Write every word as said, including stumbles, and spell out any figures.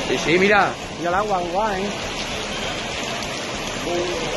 Sí, sí, mira. Mira el agua, guay, ¿eh?